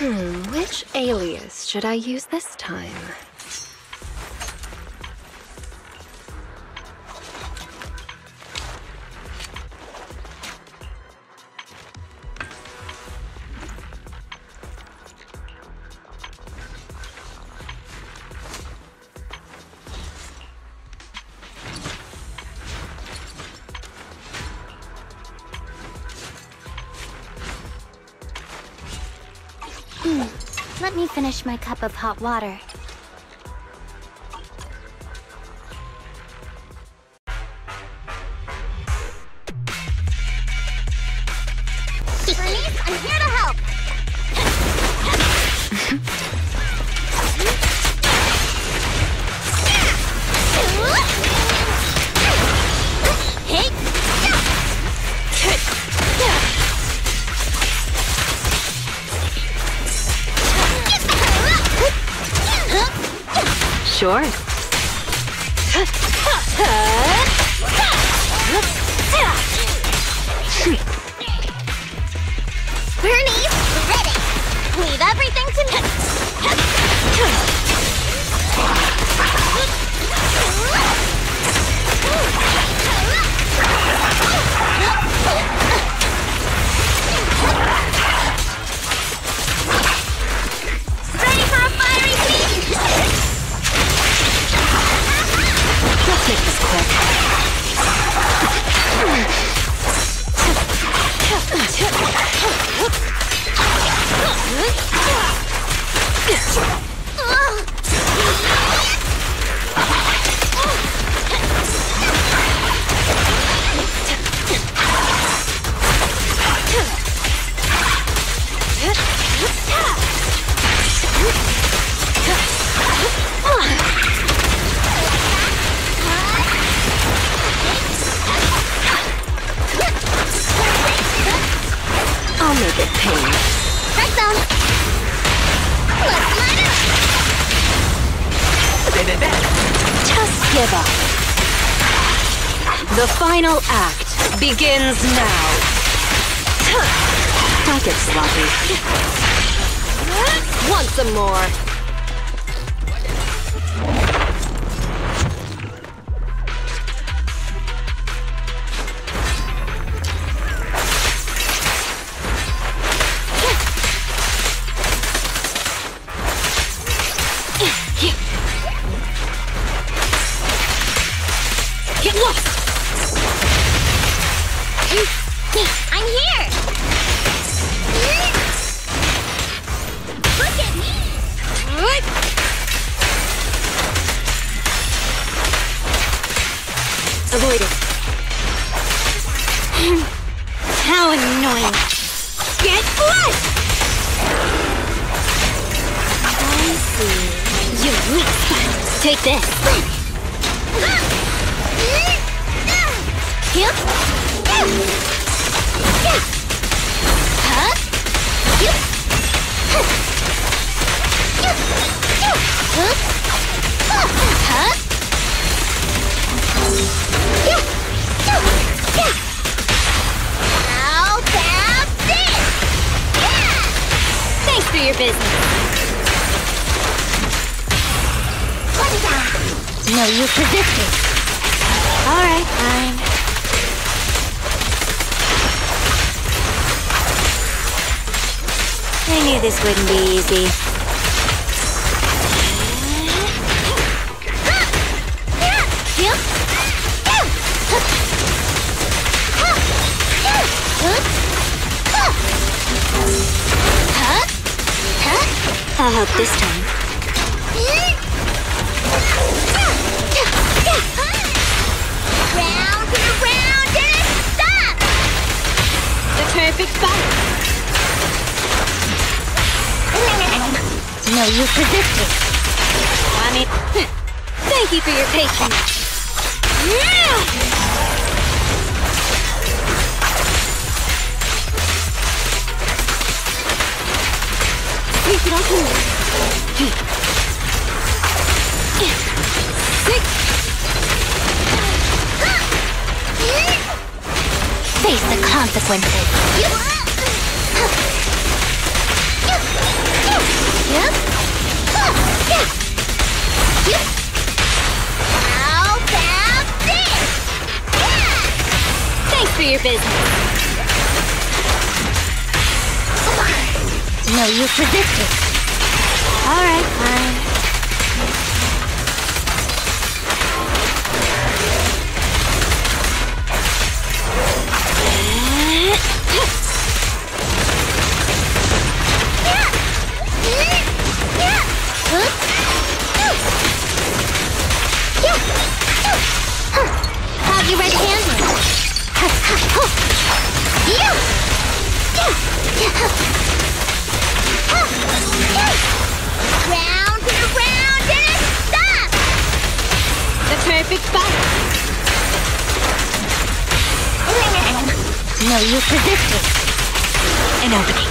Which alias should I use this time? Let me finish my cup of hot water. Bernice, I'm here to help! Sure. Bernice, ready! Leave everything to me! Ready for a fiery feast? Let's make this quick. I'll make it pain. Strike zone! Let's line up! Just give up. The final act begins now. Don't get sloppy. Want some more? I'm here! Look at me! Avoid it. How annoying! Get flushed! I see. You're weak spot. Take this. Thanks for your business. No, you resisted. Alright, fine. I knew this wouldn't be easy. I'll help this time. Round and around and stop! The perfect fight. No, you resisted. I mean, thank you for your patience. Take it off me. Face the consequences. Yep. Yeah. Yep. How about this? Yeah. Thanks for your business. No use resisting. Alright, fine. Have you red-handed? Round and around and stop! The perfect bite. No use resisting. An opening.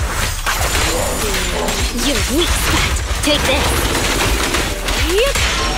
Your weak spot. Take this. Yep.